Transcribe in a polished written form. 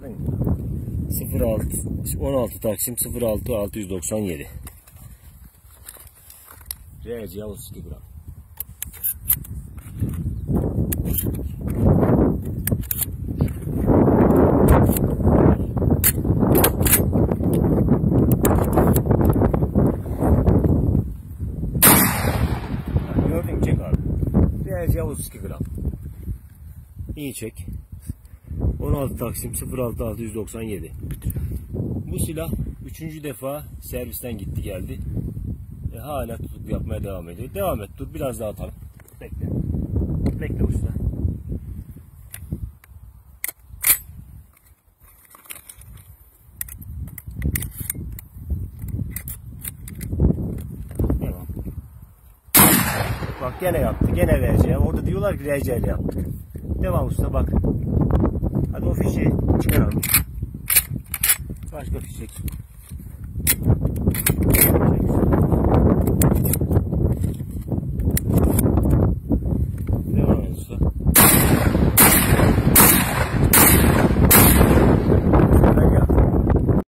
16 Taksim 06 697. RCA 32 gram. Gördün mü? Çek abi. RCA 32 gram. İyi çek. 16 Taksim 06 697. Bu silah 3. defa servisten gitti geldi. Hala tutuk yapmaya devam ediyor. Devam et, dur biraz daha atalım. Bekle. Bekle usta. Devam. Bak gene yaptı. Gene RC. Orada diyorlar ki RC ile yaptık. Devam usta bak. Hadi o fişeği çıkaralım. Başka fişek.